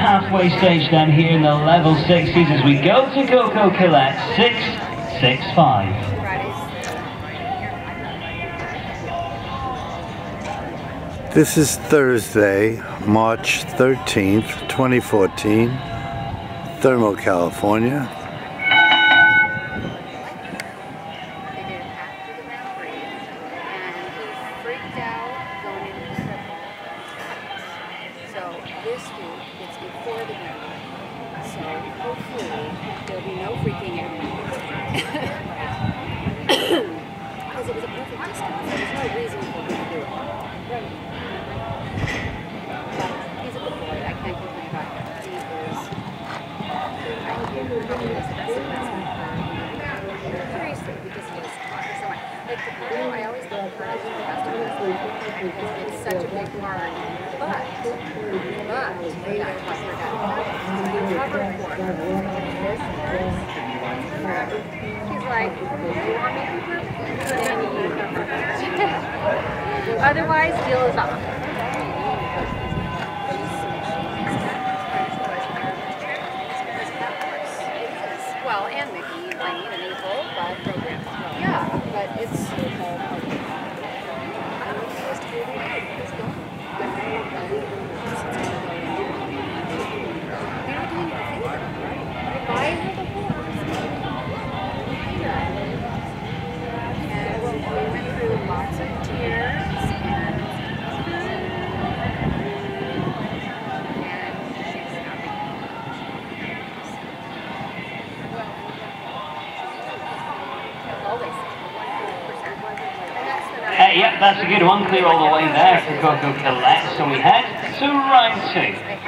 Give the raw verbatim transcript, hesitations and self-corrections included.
halfway stage down here in the level sixties as we go to Coco Colette six six five. This is Thursday, March thirteenth, twenty fourteen, Thermo, California. So this week, it's before the Grand. So hopefully there'll be no freaking out. Because it was a perfect distance. There's no reason for him to do it. Right. But he's a good boy. I can't complain about him. He is, I think, probably the best investment for seriously, because he is so much. Like the Carlo, I always love the Carlo as the best investment because it's such a big part. But, but, they got covered up. They covered for this, this, he's like, you want me to be perfect? Then you need to cover it. Otherwise, deal is off. Well, and Mickey, Lane, and April, but programs. Yeah, but it's, I don't know, it's really good. It's gone. Uh, yep, that's a good one. Clear all the way there for Coco Colette. So we head to round two.